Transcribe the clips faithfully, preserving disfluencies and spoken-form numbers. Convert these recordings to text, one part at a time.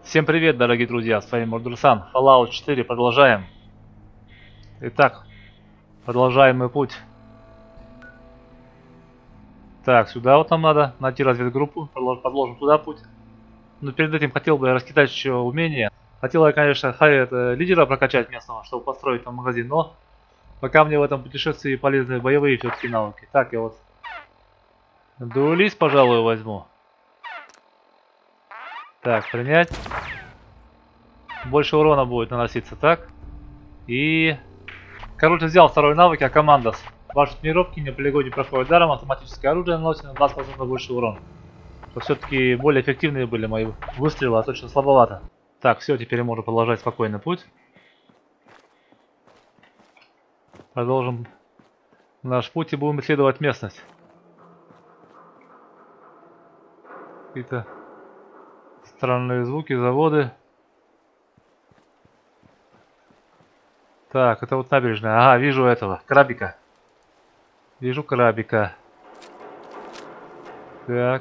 Всем привет, дорогие друзья, с вами Мордурсан. Fallout четыре, продолжаем. Итак, продолжаем мы путь. Так, сюда вот нам надо найти разведгруппу, продолжим туда путь. Но перед этим хотел бы я раскидать еще умения. Хотел я, конечно, это, лидера прокачать местного, чтобы построить там магазин, но пока мне в этом путешествии полезны боевые все-таки навыки. Так, я вот дуэлист, пожалуй, возьму. Так, принять. Больше урона будет наноситься, так. И... Короче, взял второй навык, а командос. Ваши тренировки на полигоне проходят даром, автоматическое оружие наносит на двадцать процентов больше урона. Все-таки более эффективные были мои выстрелы, а точно слабовато. Так, все, теперь можно продолжать спокойный путь. Продолжим наш путь и будем исследовать местность. Какие-то странные звуки, заводы. Так, это вот набережная. Ага, вижу этого, крабика. Вижу крабика. Так.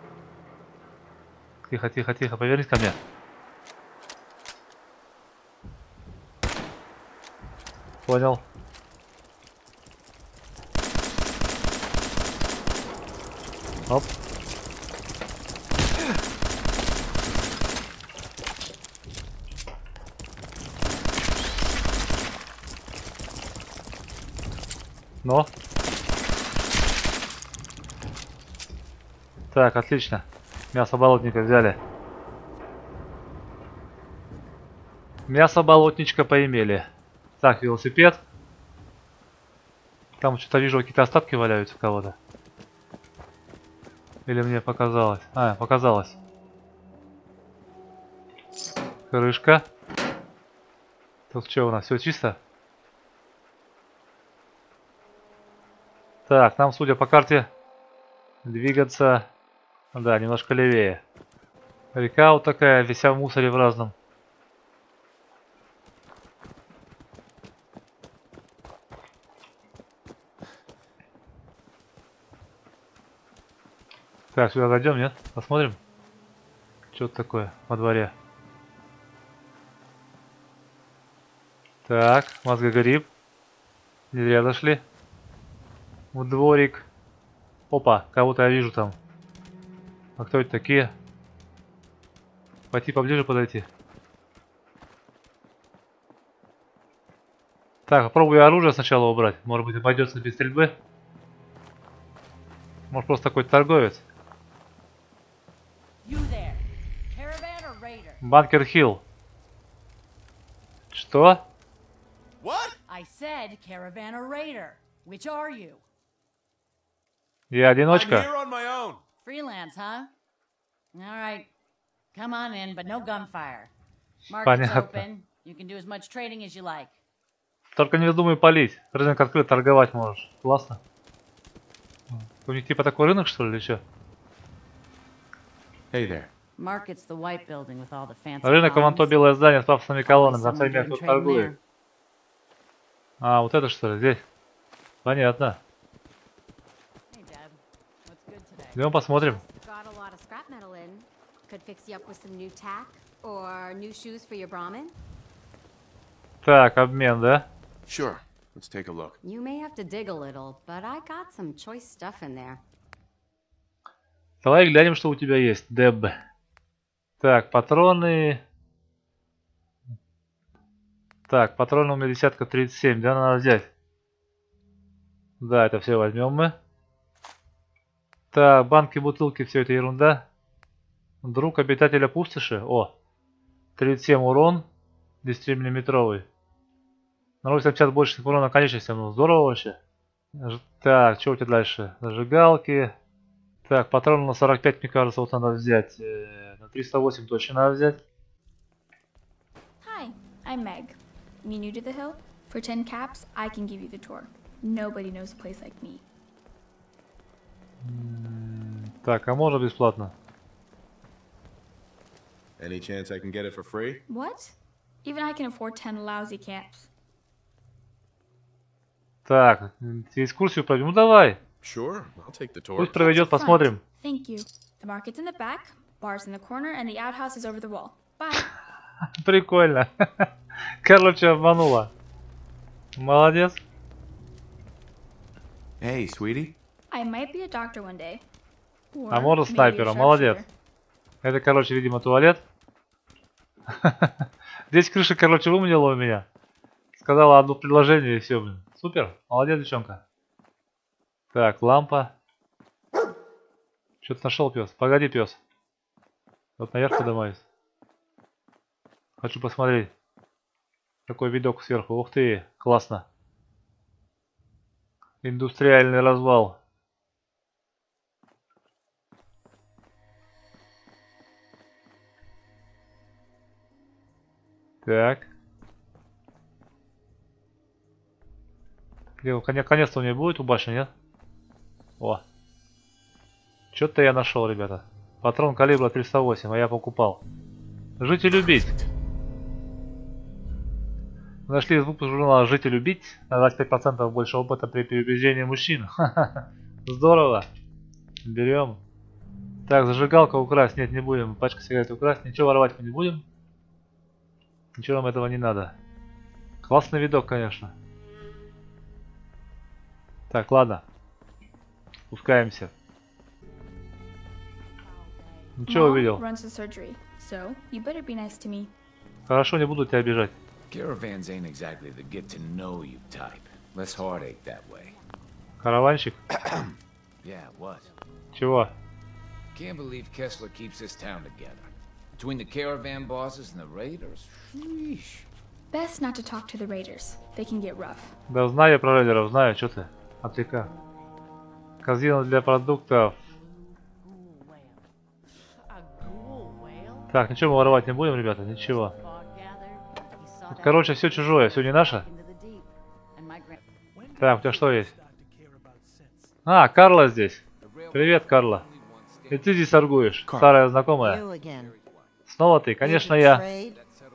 Тихо, тихо, тихо, повернись ко мне. Понял. Оп. Но. Так, отлично. Мясо болотника взяли. Мясо болотничка поимели. Так, велосипед. Там что-то вижу, какие-то остатки валяются у кого-то. Или мне показалось? А, показалось. Крышка. Тут что у нас? Все чисто? Так, нам, судя по карте, двигаться, да, немножко левее. Река вот такая, вся в мусоре в разном. Так, сюда зайдем, нет? Посмотрим. Что-то такое во дворе. Так, мозгогриб. Не зря зашли. В дворик. Опа, кого-то я вижу там. А кто это такие? Пойти поближе подойти. Так, попробую оружие сначала убрать. Может быть, обойдется без стрельбы. Может, просто какой-то торговец. Банкер Хилл. Что? I said caravan or raider. Which are you? Я одиночка. Freelance, huh? All right. Come on in, but no gunfire. Market's Понятно. open. You can do as much trading as you like. Только не вздумай палить. Рынок открыт, торговать можешь. Классно. У них типа такой рынок, что ли, или что? Hey there. Market's the white building with all the fancy Рынок, вон то columns. белое здание с пафосными колоннами. За Someone всеми doing тут trading торгует. there. А, вот это что ли, здесь? Понятно. Hey, Deb. What's good today? Идем посмотрим. Got a lot of scrap metal in. Could fix you up with some new tack or new shoes for your Brahmin. Так, обмен, да? Sure. Let's take a look. You may have to dig a little, but I got some choice stuff in there. Давай глянем, что у тебя есть, Деб. Так, патроны. Так, патроны у меня десятка тридцать семь, да, надо взять. Да, это все возьмем мы. Так, банки, бутылки, все это ерунда. Друг обитателя пустоши. О, тридцать семь урон, десятимиллиметровый. Наносит сейчас больше урона конечностям, ну здорово вообще. Ж- Так, что у тебя дальше? Зажигалки. Так, патроны на сорок пять, мне кажется, вот надо взять. Э, на триста восемь точно надо взять. Hi, I'm Meg. Me new to the hill? For ten caps, I can give you the tour. Nobody knows a place like me. Так, а можно бесплатно? Any chance I can get it for free? What? Even I can afford ten lousy caps. Так, экскурсию пройдем. Ну давай. Sure. I'll take the tour. Пусть проведет, Front. посмотрим. Thank you. The market's in the back, bar's in the corner, and the outhouse is over the wall. Bye. Прикольно. Короче, обманула. Молодец. Hey, sweetie. I might be a doctor one day. Or А может maybe a снайпером. Молодец. sharpshooter. Это, короче, видимо, туалет. Здесь крыша, короче, выманила у меня. Сказала одно предложение и все, блин. Супер. Молодец, девчонка. Так, лампа. Что-то нашел, пес. Погоди, пес. Вот наверх поднимаюсь. Хочу посмотреть. Какой видок сверху. Ух ты, классно. Индустриальный развал. Так. Где, наконец-то у меня будет у башни, нет? О. Что-то я нашел, ребята. Патрон калибра триста восемь, а я покупал. Жить и любить. Нашли из выпуска журнала «Жить и любить». На двадцать пять процентов больше опыта при переубеждении мужчин. Здорово. Берем. Так, зажигалка украсть. Нет, не будем. Пачка сигарет украсть. Ничего воровать мы не будем. Ничего нам этого не надо. Классный видок, конечно. Так, ладно. Спускаемся. Ничего Mom увидел. runs the surgery, so you better be nice to me. Хорошо, не буду тебя обижать. Caravans ain't exactly the get-to-know-you type. Less heartache that way. Караванщик. Yeah, what? Чего? Can't believe Kessler keeps this town together. Between the caravan bosses and the raiders, sheesh. Best not to talk to the raiders. They can get rough. Да знаю я про рейдеров, знаю, что ты. Отвлекай. Корзина для продуктов. Ghoul whale. A ghoul whale? Так, ничего мы воровать не будем, ребята, ничего. Fog gathered. He saw Тут, that короче, все чужое, все не наше. into the deep. And my grand- Так, у тебя что есть? А, Карла здесь. Привет, Карла. И ты здесь торгуешь, старая знакомая. You again. Снова ты, конечно, Maybe я. trade?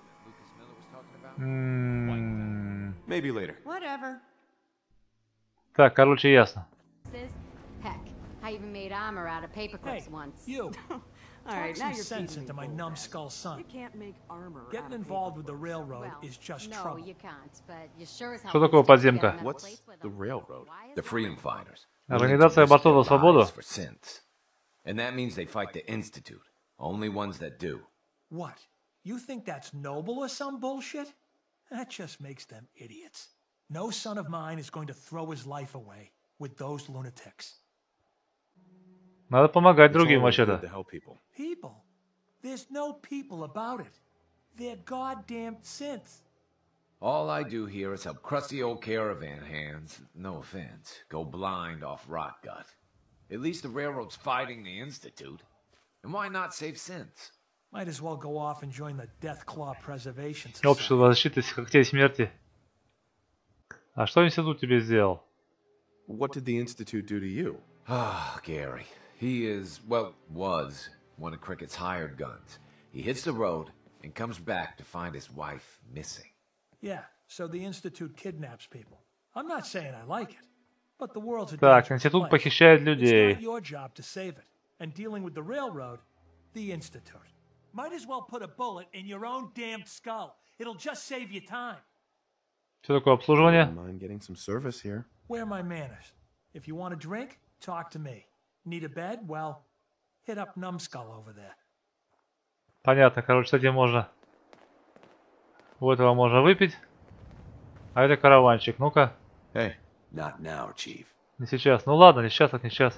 М, Maybe later. Whatever. Так, короче, ясно. Heck, I even made armor out of paperclips Hey, once. you. All right, Talk now some you're sense teasing into me, my old numbskull son. You can't make armor out Getting of involved with the paperclips. railroad Well, is just no, trouble. you can't, but you sure as hell Что can такое stick подземка? together metal What's plates with the them. railroad? Why is The it freedom railroad? fighters. Организация willing to risk борцов their за свободу. lives for synths. And that means they fight the Institute. Only ones that do. What? You think that's noble or some bullshit? That just makes them idiots. No son of mine is going to throw his life away with those lunatics. Надо помогать It's другим always good вообще-то. to help people. People? There's no people about it. They're goddamn synths. All I do here is help crusty old caravan hands, no offense, go blind off rot gut. At least the railroad's fighting the Institute. And why not save synths? Might as well go off and join the Death Claw Preservation Общество Society. защиты когтей смерти. А что институт тебе сделал? What did the Institute do to you? Ah, Gary. He is, well, was one of Cricket's hired guns. He hits the road and comes back to find his wife missing. Yeah, so the Institute kidnaps people. I'm not saying I like it, but the world's a Так, dangerous институт place. похищает It's людей. not your job to save it. And dealing with the railroad, the Institute. Might as well put a bullet in your own damn skull. It'll just save you time. Что такое обслуживание? Don't mind getting some service here. Where are my manners? If you want a drink, talk to me. Need a bed? Well, hit up Numbskull over there. Понятно, короче, с этим можно. У этого можно выпить. А это караванчик. Ну-ка. Hey, Not now, Chief. Не сейчас. Ну ладно, не сейчас, так не сейчас.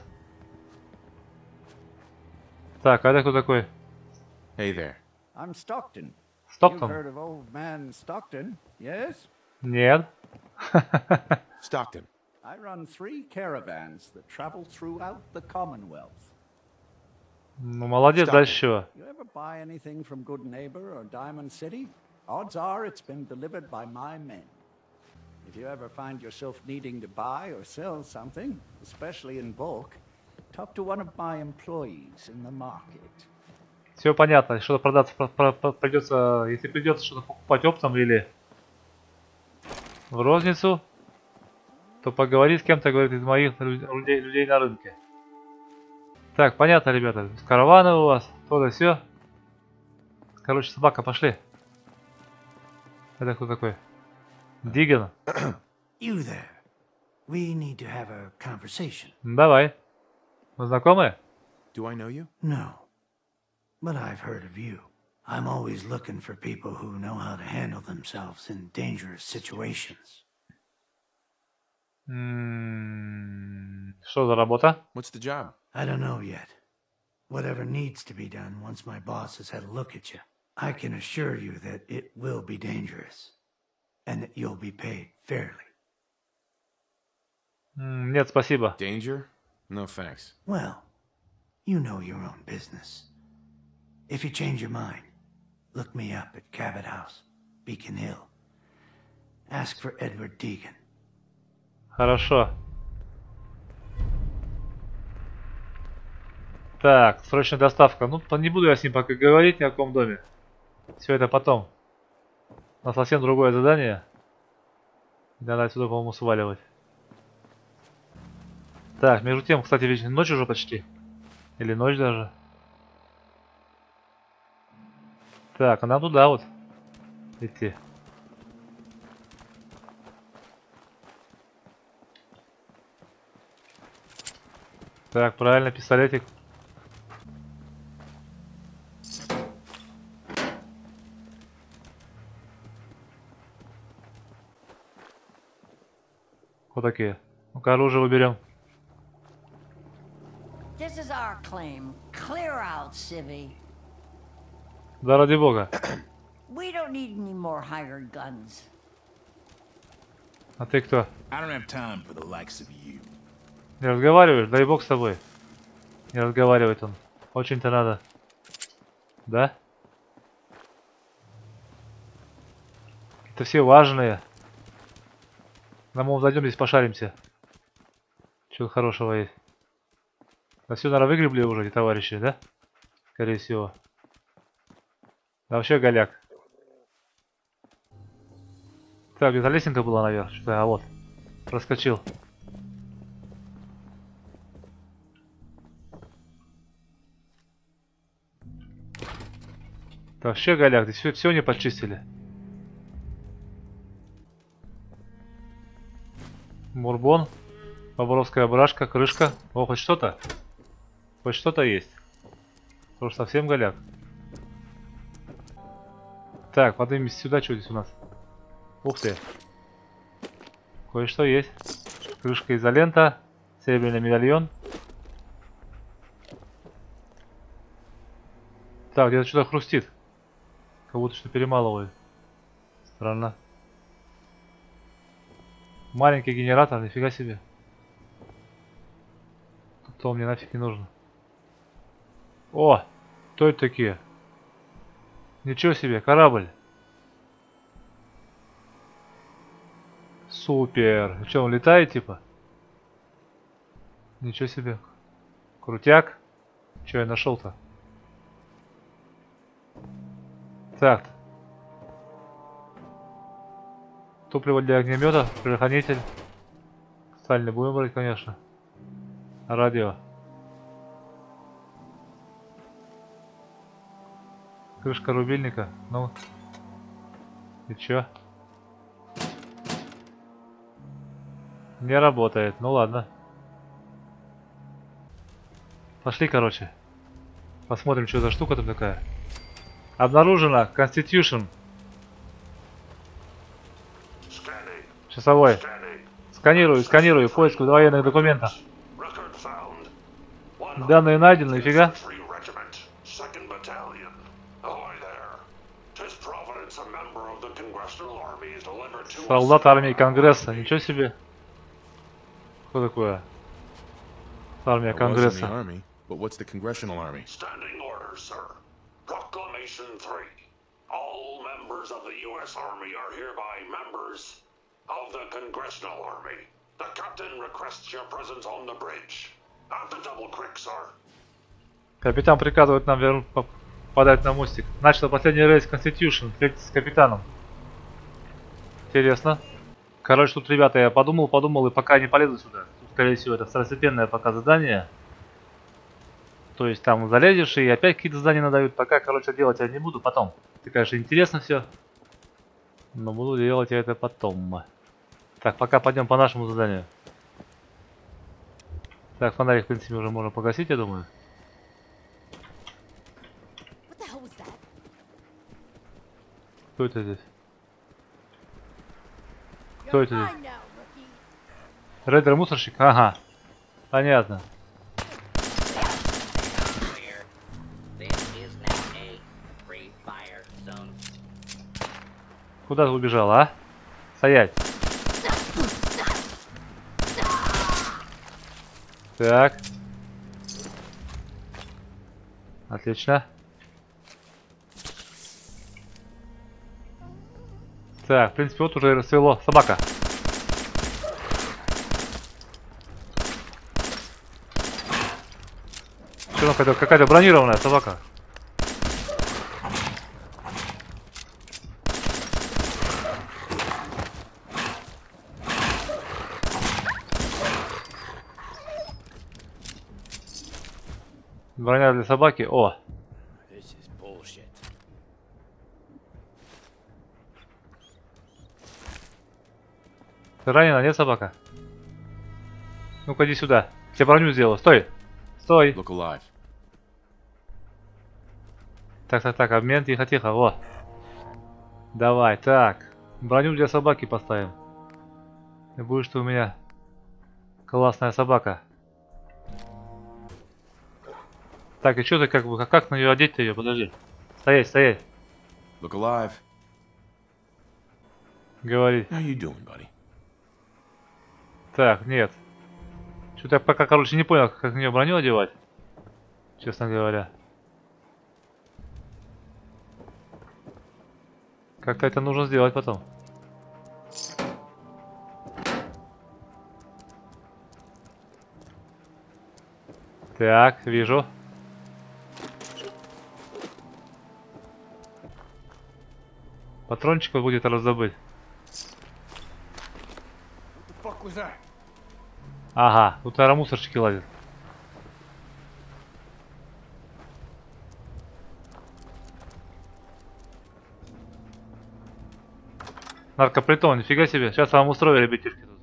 Так, а это кто такой? hey there. I'm Stockton. You've Стоктон? heard of old man Stockton, yes? Нет. Stockton. I run three caravans that travel throughout the Commonwealth. Ну молодец, Стоктон. дальше чего? You ever buy anything from Good Neighbor or Diamond City? Odds are it's been delivered by my men. If you ever find yourself needing to buy or sell something, especially in bulk, talk to one of my employees in the market. Все понятно. Что-то продаться про- про- про- придется, если придется что-то покупать оптом или в розницу, то поговори с кем-то, говорит, из моих лю- людей, людей на рынке. Так, понятно, ребята. Караваны у вас, то да все. Короче, собака, пошли. Это кто такой? Диган. You there. We need to have a conversation. Давай. Мы знакомы? Do I know you? No. But I've heard of you. I'm always looking for people who know how to handle themselves in dangerous situations. М, Что за работа? What's the job? I don't know yet. Whatever needs to be done once my boss has had a look at you, I can assure you that it will be dangerous. And that you'll be paid fairly. М, Нет, спасибо. Danger? No thanks. Well, you know your own business. If you change your mind, look me up at Cabot House, Beacon Hill. Ask for Edward Deegan. Хорошо. Так, срочная доставка. Ну, по- не буду я с ним пока говорить ни о каком доме. Все это потом. У нас совсем другое задание. Надо отсюда, по-моему, сваливать. Так, между тем, кстати, ведь ночь уже почти. Или ночь даже. Так, а нам туда вот идти. Так, правильно, пистолетик. Вот такие. Ну-ка, оружие выберем. This is our claim. Clear out, Civvy. Да ради бога. We don't need any more hired guns. А ты кто? I don't have time for the likes of you. Не разговариваешь? Дай бог с тобой. Не разговаривает он. Очень-то надо. Да? Это все важные. Нам мы зайдем здесь пошаримся. Что-то хорошего есть. Да все, наверное, выгребли уже эти товарищи, да? Скорее всего. Да вообще голяк. Так, где-то лесенка была наверх. Что-то, а вот. Проскочил. Так, вообще голяк. Здесь все, все не почистили. Мурбон. Бобровская брашка, крышка. О, хоть что-то. Хоть что-то есть. Потому что совсем голяк. Так, поднимемся сюда. Что здесь у нас? Ух ты. Кое-что есть. Крышка изолента. Серебряный медальон. Так, где-то что-то хрустит. Как будто что перемалывают. Странно. Маленький генератор, нифига себе. Кто мне нафиг не нужен. О! Кто это такие? Ничего себе, корабль. Супер. Что, он летает типа? Ничего себе. Крутяк. Что я нашел-то? Так. Топливо для огнемета, предохранитель. Сталь не будем брать, конечно. Радио. Крышка рубильника. Ну. И чё? Не работает. Ну ладно. Пошли, короче. Посмотрим, что за штука там такая. Обнаружена Constitution. Часовой. Сканирую, сканирую, поиск военных документов. Данные найдены, нифига. Солдат армии Конгресса, ничего себе. Что такое? Армия I was in the Конгресса. army, but what's the Congressional Army? Standing orders, sir. Proclamation three. All members of the U S Army are hereby members of the Congressional Army. The captain requests your presence on the bridge. At the Double Creek, sir. Капитан приказывает нам вернуть, подать на мостик. Начал последний рейс Constitution, встретиться с капитаном. Интересно. Короче, тут, ребята, я подумал, подумал, и пока не полезу сюда. Тут, скорее всего, это второстепенное пока задание. То есть там залезешь и опять какие-то задания надают. Пока, короче, делать я не буду, потом. Это, конечно, интересно все. Но буду делать я это потом. Так, пока пойдем по нашему заданию. Так, фонарик, в принципе, уже можно погасить, я думаю. What the hell was that? Кто это здесь? Кто это здесь? Рейдер мусорщик? Ага. Понятно. Куда ты убежал, а? Стоять. Так. Отлично. Так, в принципе, вот уже и расцвело. Собака. Что там, какая-то бронированная собака. Броня для собаки. О! Ты ранена, нет, собака? Ну-ка, иди сюда. Тебе броню сделал. Стой! Стой! Look alive. Так, так, так, обмен, тихо, тихо, во. Давай, так. Броню для собаки поставим. И будешь ты у меня классная собака. Так, и что ты как бы, как, как на нее одеть-то ее? Подожди. Стоять, стоять. Look alive. Говори. How you doing, buddy? Так, нет. Что-то я пока, короче, не понял, как на нее броню одевать. Честно говоря. Как-то это нужно сделать потом. Так, вижу. Патрончиков будет раздобыть. Ага, тут, наверное, мусорщики лазят. Наркопритон, нифига себе. Сейчас вам устрою, ребятишки, тут.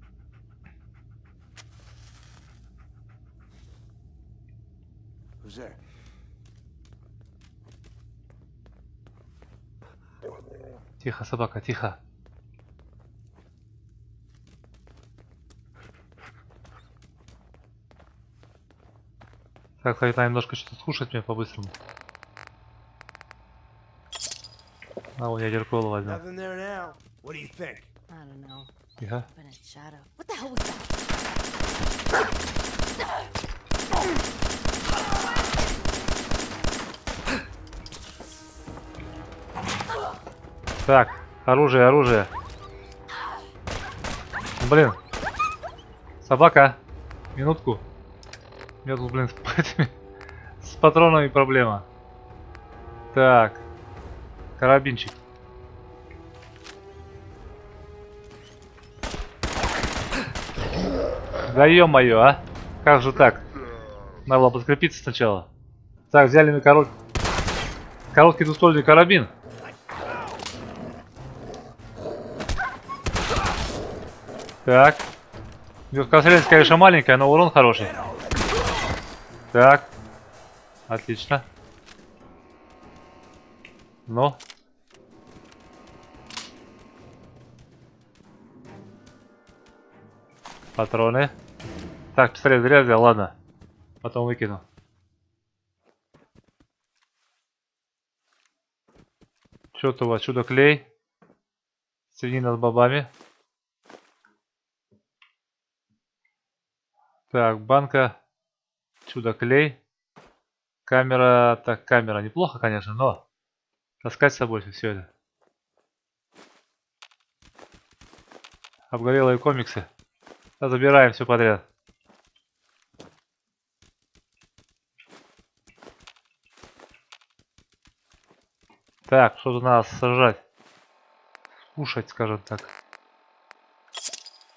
Тихо, собака, тихо. Так, хоть немножко что-то скушать мне по-быстрому. А, вот я ядерколу возьму. I don't know. Тихо. Been a shadow. What the hell was that? Так, оружие, оружие. Блин. Собака. Минутку. У меня тут, блин, с, с патронами проблема. Так. Карабинчик. Да ё-моё, а? Как же так? Надо было подкрепиться сначала. Так, взяли мы корот... короткий двуствольный карабин. Так. Скорострельность, конечно, маленькая, но урон хороший. Так. Отлично. Ну. Патроны. Так, пистолет зря взял, ладно. Потом выкину. Что-то у вас чудо-клей. Свинина с бобами. Так, банка. Чудо-клей. Камера. Так, камера неплохо, конечно, но таскать с собой все это. Обгорелые комиксы. Да, забираем все подряд. Так, что тут надо сажать? Кушать, скажем так.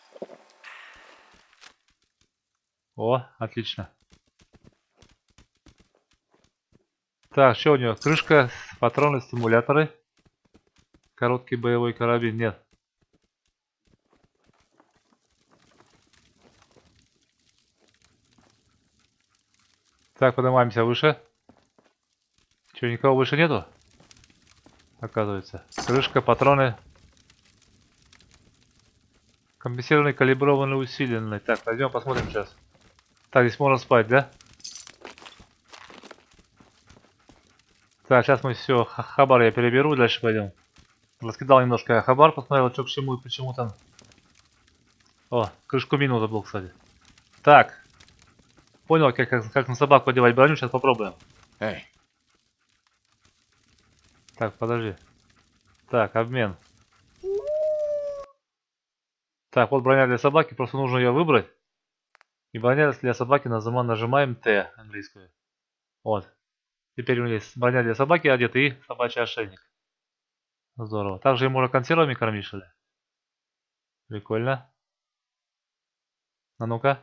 О, отлично. Так, что у него? Крышка, патроны, стимуляторы. Короткий боевой карабин. Нет. Так, поднимаемся выше. Че, никого выше нету? Оказывается. Крышка, патроны. Компенсированный, калиброванный, усиленный. Так, пойдем посмотрим сейчас. Так, здесь можно спать, да? Так, сейчас мы все, хабар я переберу, дальше пойдем. Раскидал немножко я хабар, посмотрел, что к чему и почему там. О, крышку мину забыл, кстати. Так. Понял, как, как, как на собаку одевать броню, сейчас попробуем. Hey. Так, подожди. Так, обмен. Так, вот броня для собаки, просто нужно ее выбрать. И броня для собаки нажимаем, нажимаем Т английскую. Вот. Теперь у меня есть броня для собаки одета и собачий ошейник. Здорово. Также и можно консервами кормить, что ли? Прикольно. А ну-ка.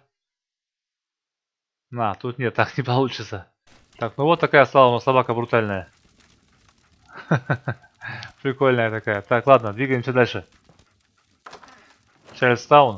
На, тут нет, так не получится. Так, ну вот такая стала у нас собака брутальная. Прикольная такая. Так, ладно, двигаемся дальше. Чарльстаун.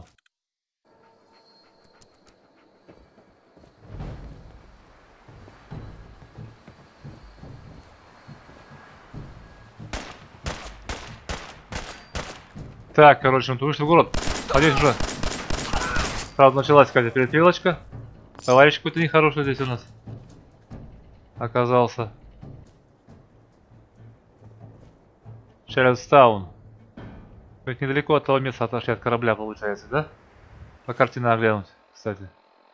Так, короче, мы тут вышли в город. А здесь уже, правда, началась какая-то перестрелочка. Товарищ какой-то нехороший здесь у нас оказался. Чарльстаун. Ведь недалеко от того места отошли от корабля, получается, да? По карте надо глянуть, кстати.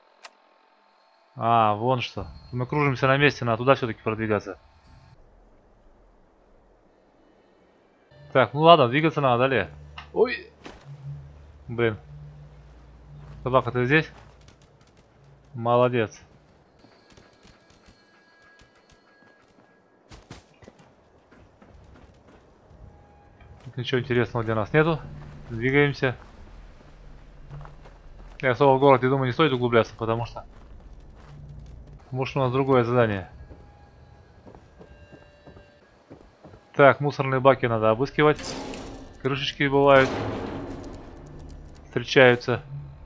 А, вон что. Мы кружимся на месте, надо туда все-таки продвигаться. Так, ну ладно, двигаться надо далее. Ой! Блин. Собака, ты здесь? Молодец. Тут ничего интересного для нас нету. Двигаемся. Я особо в город, я думаю, не стоит углубляться, потому что... Может, у нас другое задание. Так, мусорные баки надо обыскивать. Крышечки бывают. Встречаются.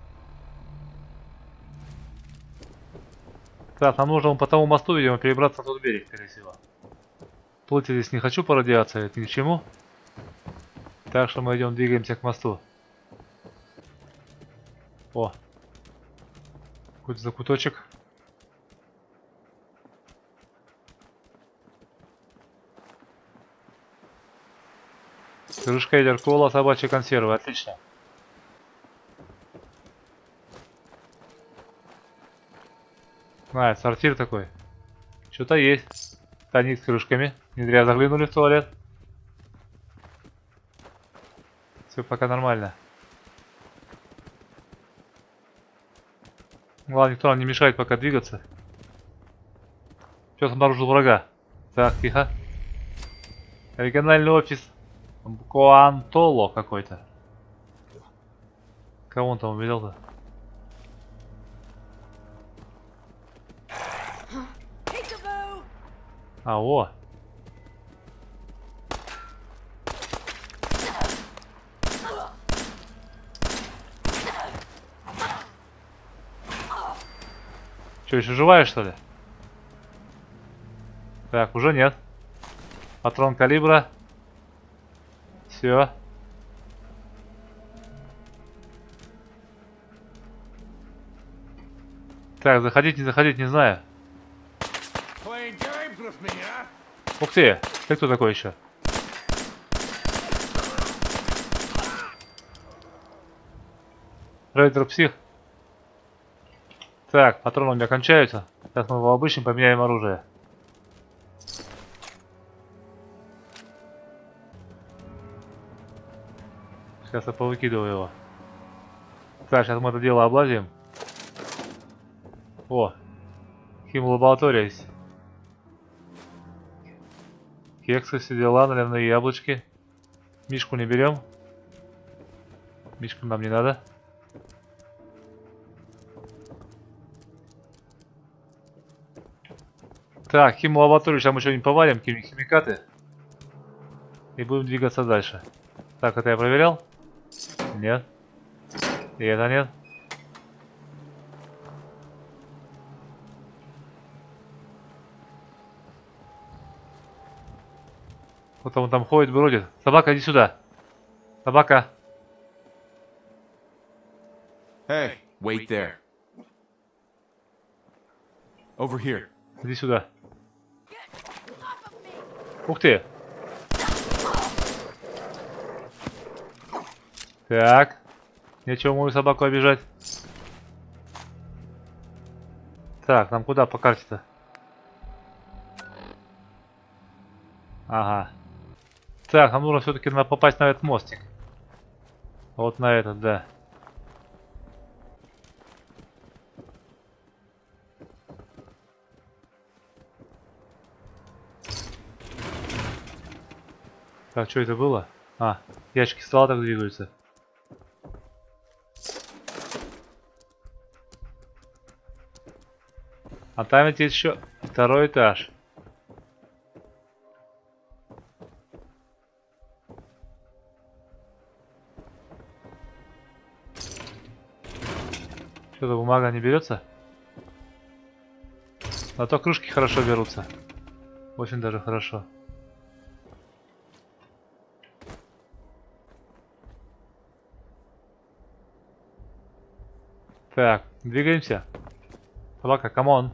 Так, нам нужно по тому мосту, видимо, перебраться на тот берег, скорее всего. Плыть я здесь не хочу по радиации, это ни к чему. Так что мы идем, двигаемся к мосту. О! Какой-то закуточек. Крышка Эдеркола, собачьи консервы, отлично. А, сортир такой. Что-то есть. Тайник с крышками. Не зря заглянули в туалет. Все пока нормально. Главное, никто нам не мешает пока двигаться. Сейчас обнаружил врага. Так, тихо. Региональный офис Коантоло какой-то. Кого он там увидел-то? А, о! Че, еще живая, что ли? Так, уже нет. Патрон калибра. Все. Так, заходить, не заходить, не знаю. Ух ты! Ты кто такой еще? Рейдер псих. Так, патроны у меня кончаются. Сейчас мы его обыщем, поменяем оружие. Сейчас я повыкидываю его. Так, сейчас мы это дело облазим. О, химлаборатория есть. Кексы, все дела, наливные яблочки. Мишку не берем. Мишку нам не надо. Так, химлабораторию, сейчас мы что-нибудь поварим, какие-нибудь химикаты. И будем двигаться дальше. Так, это я проверял? Нет. И это нет. Вот он там ходит, бродит. Собака, иди сюда. Собака. Hey, wait there. Over here. Иди сюда. Ух ты. Так. Нечего мою собаку обижать. Так, нам куда по карте-то? Ага. Так, нам нужно все-таки попасть на этот мостик. Вот на этот, да. Так, что это было? А, ящики стола так двигаются. А там ведь еще второй этаж. Что-то бумага не берется? А то кружки хорошо берутся. Очень даже хорошо. Так, двигаемся. Собака, камон.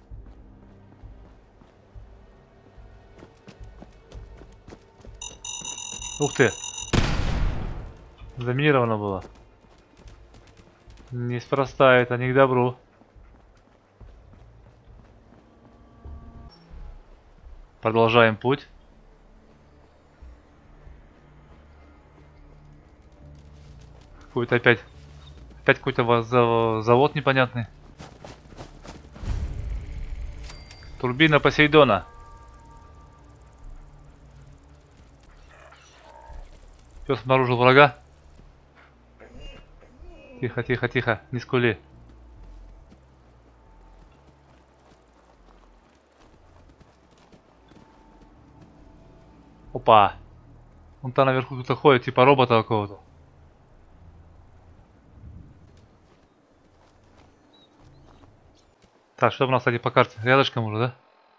Ух ты. Заминировано было. Неспроста это, не к добру. Продолжаем путь. Какой-то опять... Опять какой-то завод непонятный. Турбина Посейдона. Пес обнаружил врага. Тихо, тихо, тихо, не скули. Опа. Он там наверху кто-то ходит, типа робота какого-то. Так, что у нас, кстати, по карте? Рядышком уже, да?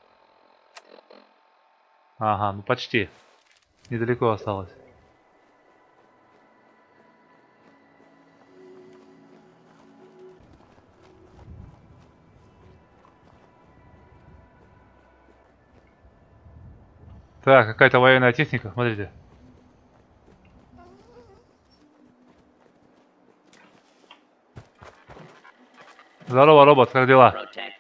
Ага, ну почти. Недалеко осталось. Так, какая-то военная техника, смотрите. Здорово, робот, как дела?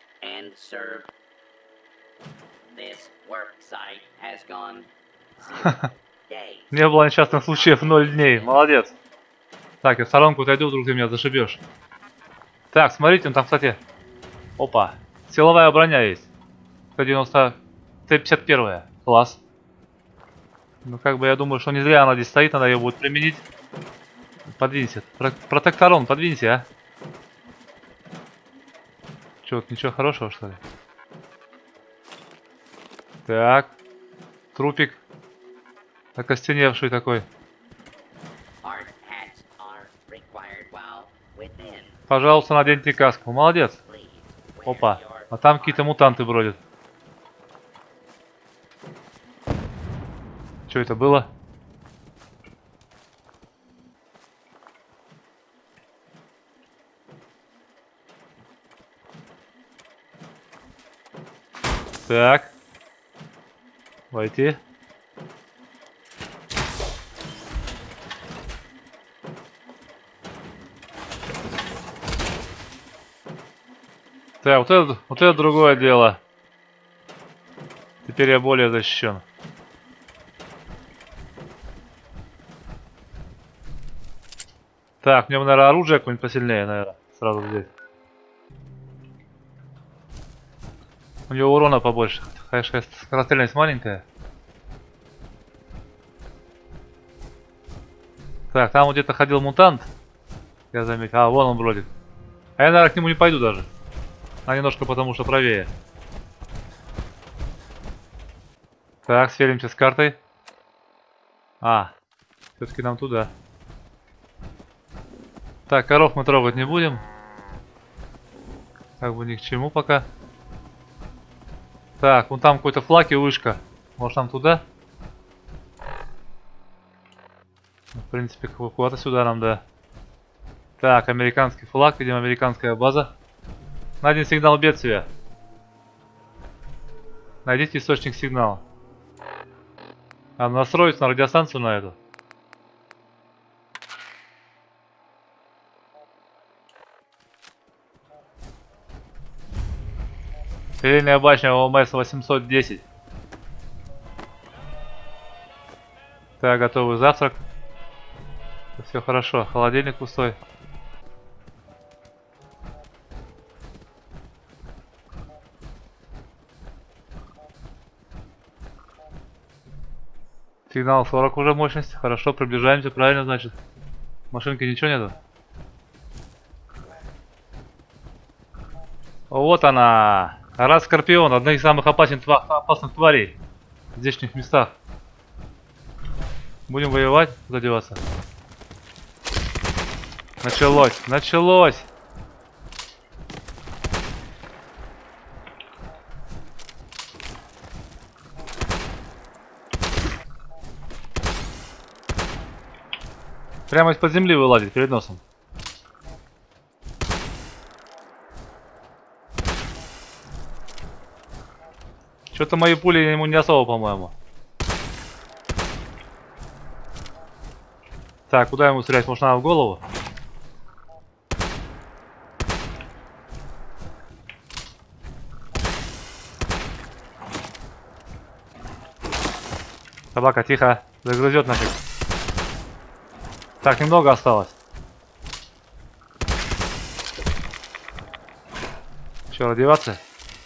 Не было несчастных случаев, ноль дней. Молодец. Так, я в сторонку отойду, вдруг ты меня зашибешь. Так, смотрите, там, кстати... Опа. Силовая броня есть. сто девяносто... Т пятьдесят один. Класс. Ну, как бы, я думаю, что не зря она здесь стоит, надо ее будет применить. Подвинься. Про протекторон, подвинься, а. Чё, ничего хорошего, что ли? Так. Трупик. Окостеневший такой. Пожалуйста, наденьте каску. Молодец. Опа. А там какие-то мутанты бродят. Что это было? Так. Войти. Так, вот это, вот это другое дело. Теперь я более защищен. Так, мне, наверное, оружие какое-нибудь посильнее, наверное, сразу взять. У него урона побольше. Конечно, скорострельность маленькая. Так, там вот где-то ходил мутант. Я заметил. А, вон он бродит. А я, наверное, к нему не пойду даже. А немножко потому, что правее. Так, сверимся с картой. А, все-таки нам туда. Так, коров мы трогать не будем. Как бы ни к чему пока. Так, вон там какой-то флаг и вышка. Может нам туда? В принципе, куда-то сюда нам, да. Так, американский флаг, видимо, американская база. Найден сигнал бедствия. Найдите источник сигнала. А настроить на радиостанцию на эту. Передняя башня ОМС восемьсот десять. Так, готовый завтрак. Все хорошо, холодильник пустой. Сигнал сорок уже мощность. Хорошо, приближаемся, правильно, значит. Машинки ничего нету. Вот она. Раз Скорпион, одна из самых опасных, тва опасных тварей в здешних местах. Будем воевать, куда деваться? Началось, началось. Прямо из-под земли вылазит перед носом. Что-то мои пули ему не особо, по-моему. Так, куда ему стрелять? Может, надо в голову? Собака, тихо. Загрызет нафиг. Так, немного осталось. Че, одеваться?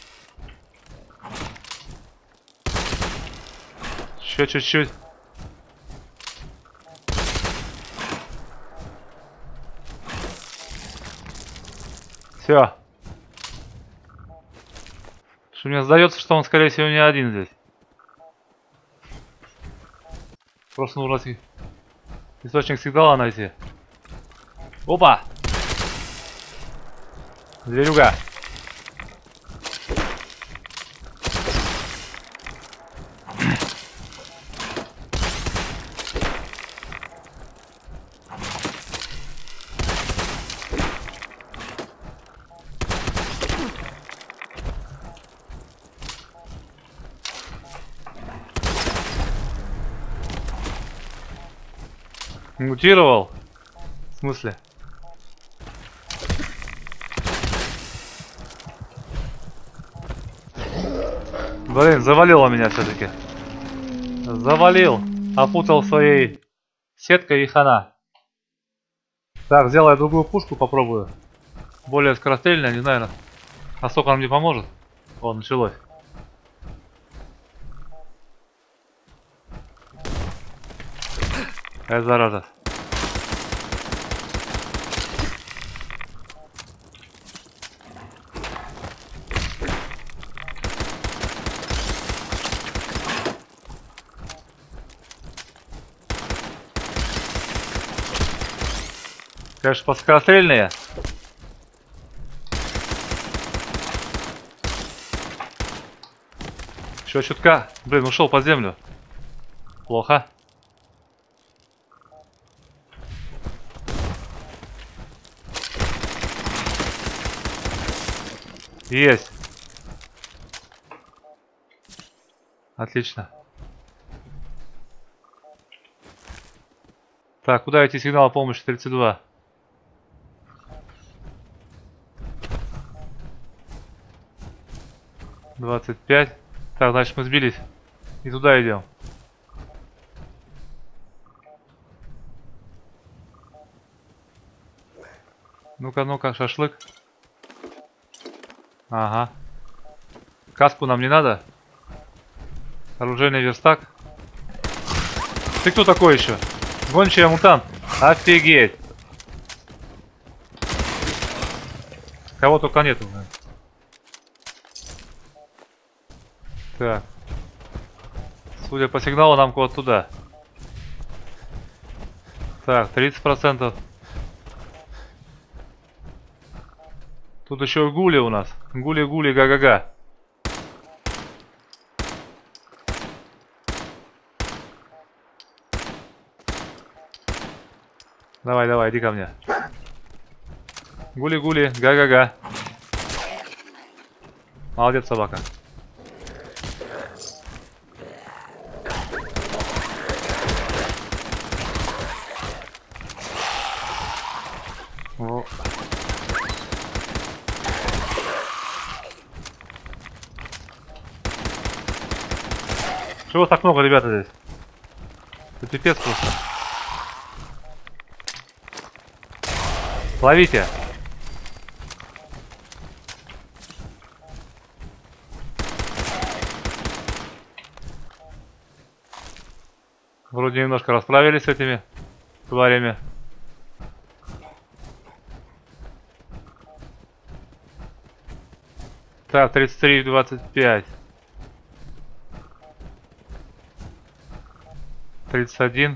Еще чуть-чуть. Все. Что мне сдается, что он, скорее всего, не один здесь. Просто нужно источник сигнала найти. Опа! Зверюга. Мутировал? В смысле? Блин, завалило меня все-таки. Завалил. Опутал своей сеткой и хана. Так, сделаю другую пушку, попробую. Более скорострельная, не знаю, насколько она мне поможет. О, началось. Эй, зараза. Конечно, поскорострельные. Еще чутка. Блин, ушел под землю. Плохо. Есть. Отлично. Так, куда идти сигнал помощи тридцать два? двадцать пять. Так, значит мы сбились. И туда идем. Ну-ка, ну-ка, шашлык. Ага. Каску нам не надо. Оружейный верстак. Ты кто такой еще? Гончая мутант. Офигеть. Кого только нету. Так. Судя по сигналу, нам куда-то туда. Так, тридцать процентов. Тут еще и гули у нас. Гули-гули, га-га-га. Давай, давай, иди ко мне. Гули-гули, га-га-га. Молодец, собака. О. Чего так много, ребята, здесь? Это пипец просто. Ловите! Вроде немножко расправились с этими тварями. Так, тридцать три двадцать пять. тридцать один.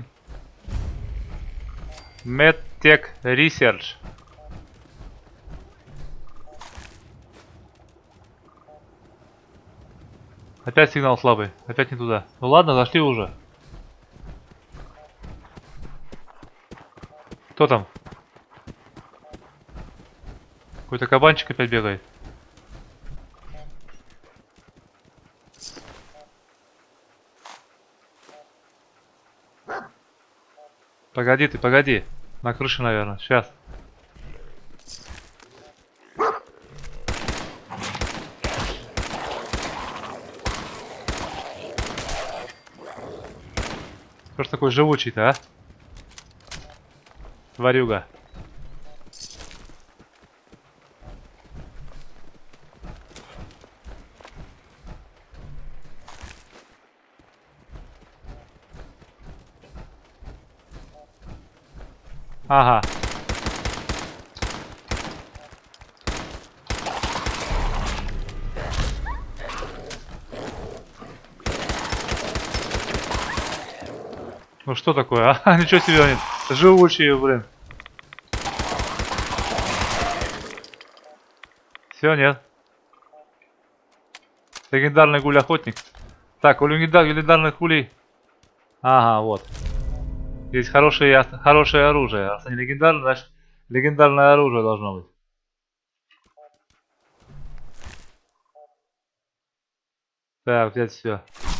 Medtech Research. Опять сигнал слабый. Опять не туда. Ну ладно, зашли уже. Кто там? Какой-то кабанчик опять бегает. Погоди ты, погоди. На крыше, наверное. Сейчас. Кто ж такой живучий-то, а? Тварюга. Ага. Ну что такое, а? Ничего себе, они живучие, блин. Все, нет. Легендарный гуль-охотник. Так, у легендарных гулей. Ага, вот. Здесь хорошее, хорошее оружие. Раз они легендарные, значит легендарное оружие должно быть. Так, взять все.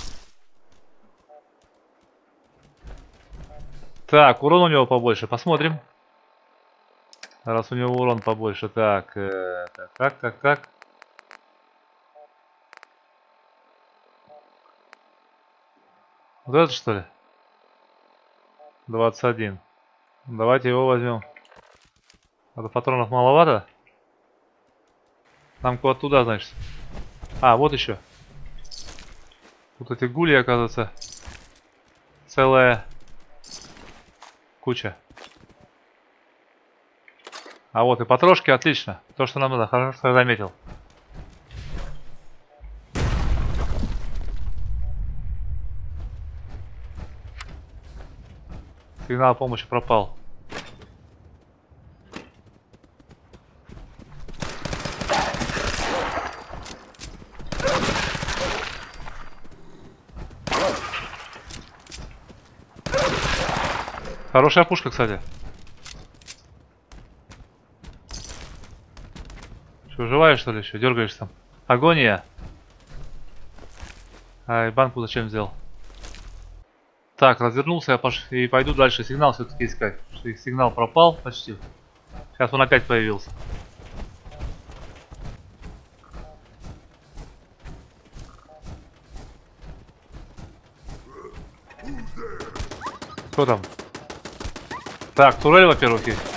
Так, урон у него побольше. Посмотрим. Раз у него урон побольше. Так, э, так, так, так, так. Вот это что ли? двадцать один. Давайте его возьмем. А патронов маловато. Нам куда туда, значит. А, вот еще. Тут эти гули, оказывается, целая куча. А вот и патрошки, отлично. То, что нам надо, хорошо, что я заметил. Сигнал помощи пропал. Хорошая пушка, кстати. Что, живая, что ли, еще? Дергаешься там? Агония. Ай, банку зачем взял? Так, развернулся я пош... и пойду дальше сигнал все-таки искать. Потому что их сигнал пропал почти. Сейчас он опять появился. Кто там? Так, турель, во-первых, есть.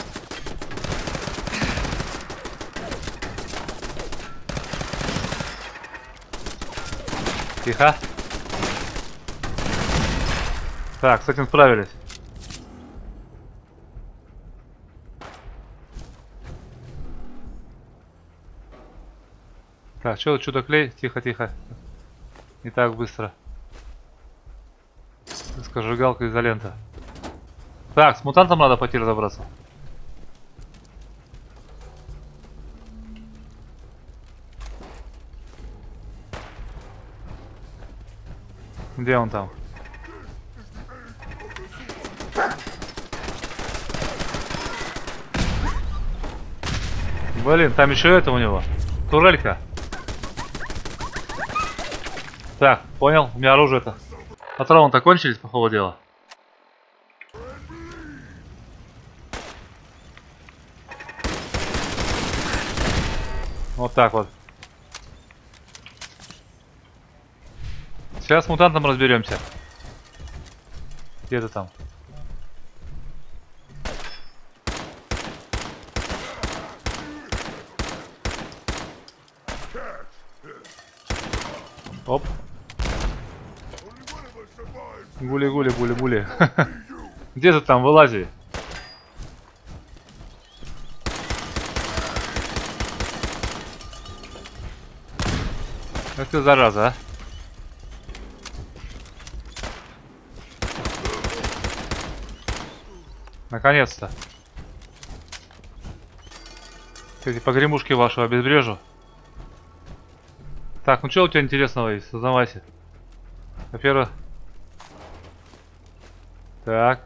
Тихо. Так, с этим справились. Так, что чудо-клей? Тихо, тихо. Не так быстро. Маска, сжигалка, изолента. Так, с мутантом надо пойти разобраться. Где он там? Блин, там еще это у него. Турелька. Так, понял. У меня оружие-то. Патроны-то кончились, по ходу дела. Вот так вот. Сейчас с мутантом разберемся. Где ты там? Оп. Гули-гули, гули-гули. Где ты там? Вылази. Ах ты зараза, а. Наконец-то. Эти погремушки вашу обезврежу. Так, ну что у тебя интересного есть? Сознавайся. Во-первых. Так.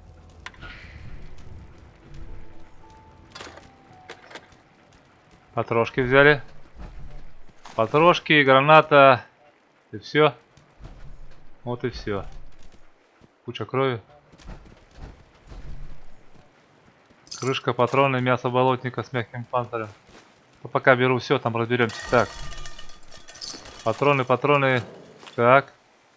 Патрошки взяли. Патрошки, граната. И все. Вот и все. Куча крови. Крышка, патроны, мясо болотника с мягким панцирем. Но пока беру все, там разберемся. Так. Патроны, патроны. Так.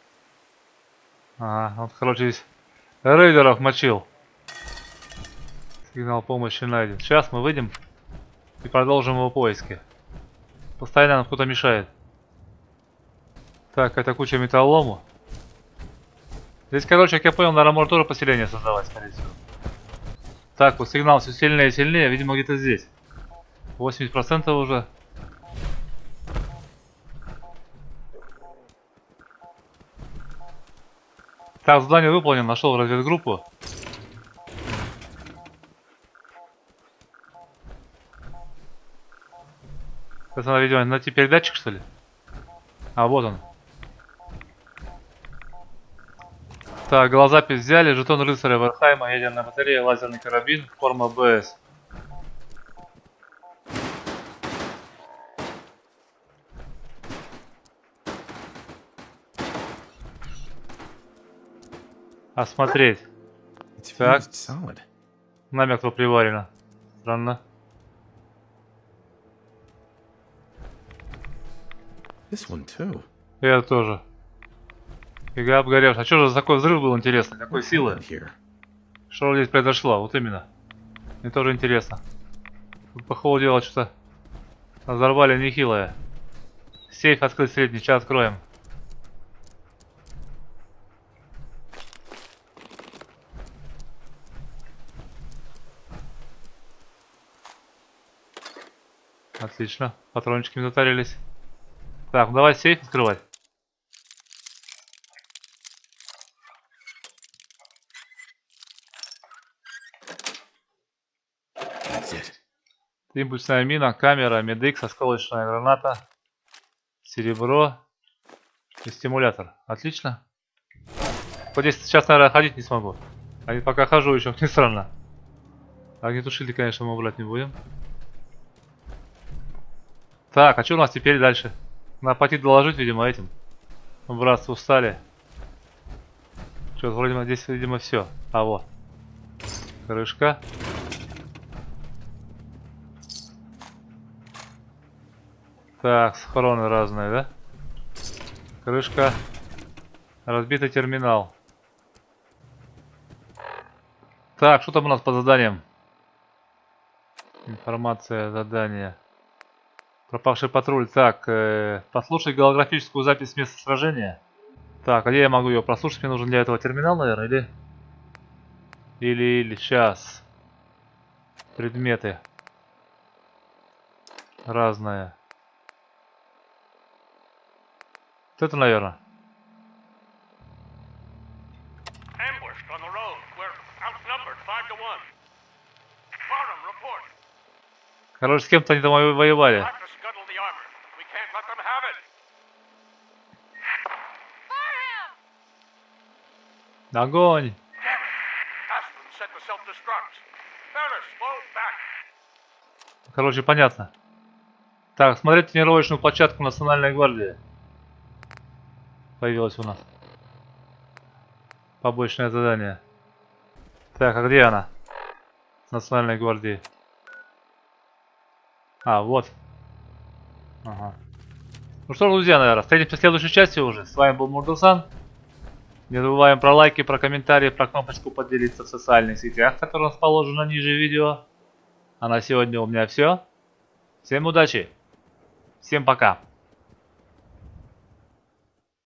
Ага, вот, короче, здесь рейдеров мочил. Сигнал помощи найден. Сейчас мы выйдем и продолжим его поиски. Постоянно нам кто-то мешает. Так, это куча металлолому. Здесь, короче, как я понял, наверное, можно тоже поселение создавать, скорее всего. Так, вот сигнал все сильнее и сильнее. Видимо, где-то здесь. восемьдесят процентов уже. Так, задание выполнено. Нашел разведгруппу. Сейчас надо, видимо, найти передатчик, что ли? А, вот он. Так, голозапись взяли, жетон рыцаря Вархайма, ядерная батарея, лазерный карабин, форма БС. Осмотреть. Так. Намертво приварено. Странно. This one too. Я тоже. Фига обгоревший. А что же за такой взрыв был, интересно? Какой силы? Что здесь произошло? Вот именно. Мне тоже интересно. Тут, по ходу дела, что-то взорвали нехилое. Сейф открыть средний, сейчас откроем. Отлично. Патрончиками затарились. Так, ну давай сейф открывать. Импульсная мина, камера, медикс, осколочная граната, серебро и стимулятор. Отлично. Вот здесь сейчас, наверное, ходить не смогу. А пока хожу еще, не странно. Огнетушитель, конечно, мы брать не будем. Так, а что у нас теперь дальше? Надо пойти доложить, видимо, этим. Братству устали. Что, вроде здесь, видимо, все. А вот. Крышка. Так, схроны разные, да? Крышка. Разбитый терминал. Так, что там у нас по заданиям? Информация, задание. Пропавший патруль. Так, э, послушать голографическую запись с места сражения. Так, а где я могу ее прослушать? Мне нужен для этого терминал, наверное, или... Или, или, сейчас. Предметы. Разные. Вот это, наверное. on the road. We're outnumbered five to one. Barnum, report. Короче, с кем-то они там во- воевали. Have to scuttle the armor. We can't let them have it. Огонь! Aspen set the self-destruct. Ferris, slow back. Короче, понятно. Так, смотреть тренировочную площадку Национальной гвардии. Появилась у нас. Побочное задание. Так, а где она? С Национальной гвардии. А, вот. Ага. Ну что ж, друзья, наверное, встретимся в следующей части уже. С вами был Мурдусан. Не забываем про лайки, про комментарии, про кнопочку поделиться в социальных сетях, которая расположена ниже видео. А на сегодня у меня все. Всем удачи. Всем пока.